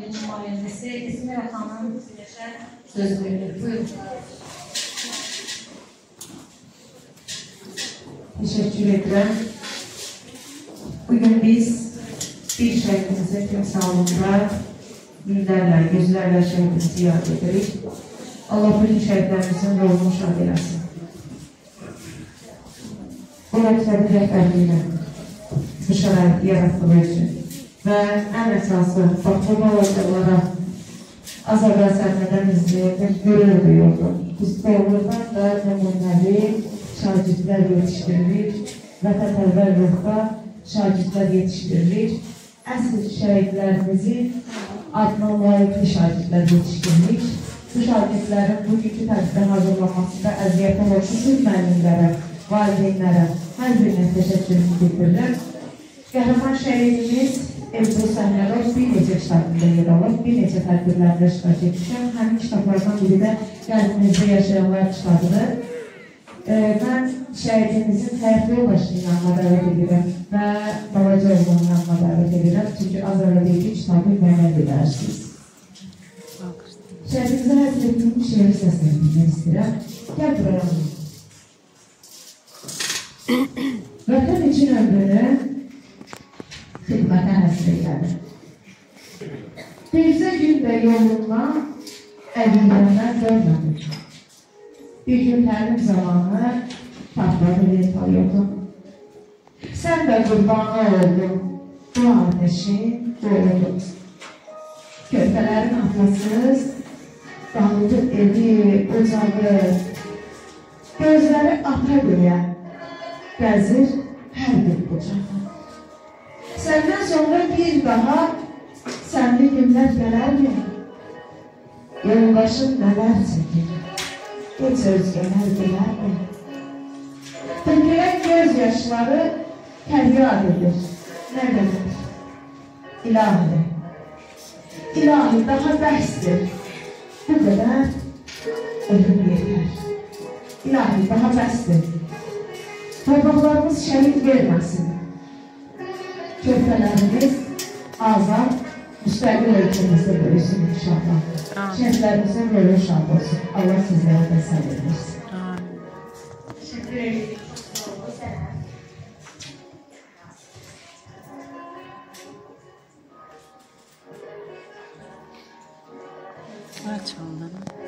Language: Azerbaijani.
nümayəndəsi İsmira xanım sizə söz verilir. Buyurun. Teşekkür ederim. Bugün biz bir şehidimize timsalında günlerle, yüzlerle şehidimizi yad edirik. Allah bütün şehitlerimizin ruhunu şad eləsin. Bu məktəbin rəhbərliyinə bu şəraiti yaratdığı üçün və ən əsası Bakı Balıqlara Azərbaycan səhnədən izləyib görür duyuldu. Biz doğrudan da nümunəvi şagirdlər yetişdiririk, vətənpərvər ruhda şagirdlər yetişdiririk. Əsl şəhidlərimizi adına layiqli şagirdlər yetişdiririk. Bu şagirdlərin bugünkü tərtibdən hazırlanmasında əziyyətə oluşu müəllimlərə, valideynlərə hər birinə təşəkkürümü bildirirəm. Qəhrəman şəhidimiz Ebru Səhnərov bir neçə kitabında yer alıb, bir neçə tədbirlərdə iştirak etmişəm. Həmin kitablardan biri də Qəlbimizdə Yaşayanlar kitabıdır. Mən şəhidimizin həyat yoldaşının yanına dəvət edirəm və balaca oğlunun yanına dəvət edirəm. Çünki Azərbaycan kitabı mənə bilərsiniz. Şəhidimizə həzr etdiyim şeiri səsləndirmək istəyirəm. Gəl buraya. Vətən üçün ömrünü xidmətə həsr elədi. Bircə gün də yolundan əlindən görmədik. Bir gün təlim zamanı patladı vertolyotun. Sən də qurbanı oldun, bu ateşin doğdun. Körpələrin atlasız, dağıldı evi, ocağı, gözləri ata göyə, gəzir hər bir bucağı. Səndən sonra bir daha sənli günlər gələrmi? Yoldaşın nələr çəkir? Heç özgələr bilərmi? Tökülən göz yaşları fəryad edir. Nə qədər? İlahi. İlahi daha bəsdir. Bu qədər ölüm yeter. İlahi daha bəsdir. Torpaqlarımız şəhid verməsin. Körpələrimiz azad, müstəqil ölkəmizdə bölüsün inşallah. Şəhidlərimizin rolü şad olsun. Allah sizlərə də səbir versin. Teşekkür ederim. Aç onları.